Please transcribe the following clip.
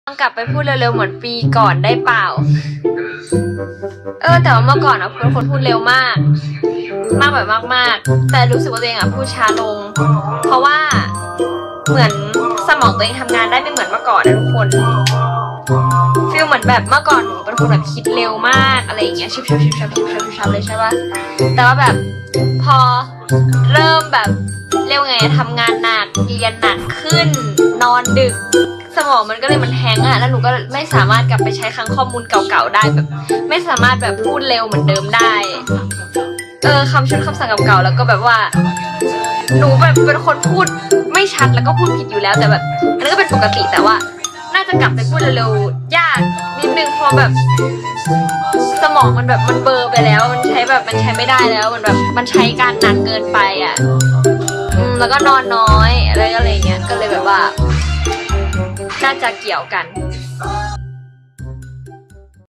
กลับไปพูดเร็วๆเหมือนปีก่อนได้เปล่าแต่ว่าเมื่อก่อนอะเป็นคนพูดเร็วมากแบบมากๆแต่รู้สึกว่าตัวเองอะพูดช้าลงเพราะว่าเหมือนสมองตัวเองทำงานได้ไม่เหมือนเมื่อก่อนนะทุกคนฟีลเหมือนแบบเมื่อก่อนหนูเป็นคนแบบคิดเร็วมากอะไรอย่างเงี้ยชิบเลยใช่ป่ะแต่ว่าแบบพอเริ่มแบบเรียกไงทำงานหนักเรียนหนักขึ้นนอนดึกสมองมันก็เลยมันแฮงก์อะแล้วหนูก็ไม่สามารถกลับไปใช้ครั้งข้อมูลเก่าๆได้แบบไม่สามารถแบบพูดเร็วเหมือนเดิมได้คำชุดคำสั่งเก่าๆแล้วก็แบบว่าหนูแบบเป็นคนพูดไม่ชัดแล้วก็พูดผิดอยู่แล้วแต่แบบอันนี้ก็เป็นปกติแต่ว่าน่าจะกลับไปพูดเร็วๆยากนิดนึงพอแบบสมองมันแบบมันเบลอไปแล้วมันใช้ไม่ได้แล้วมันแบบมันใช้การหนักเกินไปอ่ะแล้วก็นอนน้อยอะไรเงี้ยก็เลยแบบว่าน่าจะเกี่ยวกัน